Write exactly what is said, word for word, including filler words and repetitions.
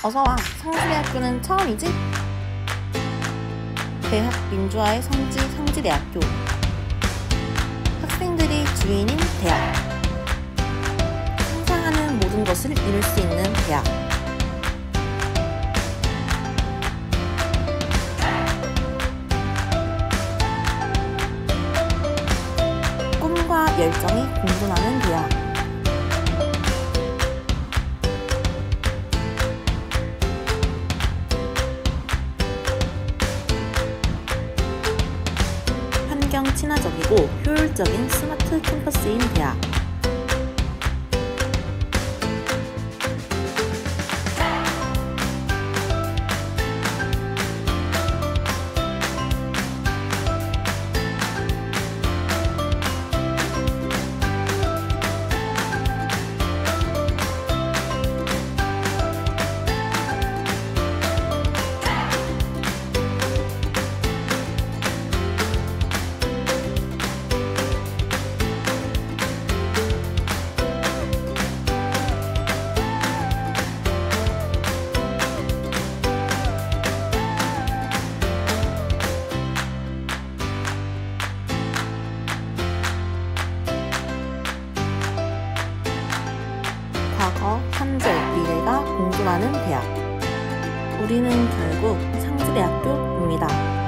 어서와. 상지대학교는 처음이지? 대학 민주화의 성지 상지대학교. 학생들이 주인인 대학. 상상하는 모든 것을 이룰 수 있는 대학. 꿈과 열정이 공존하는 대학. 환경 친화적이고 효율적인 스마트 캠퍼스인 대학. 과거, 현재, 미래가 공존하는 대학. 우리는 결국 상지대학교입니다.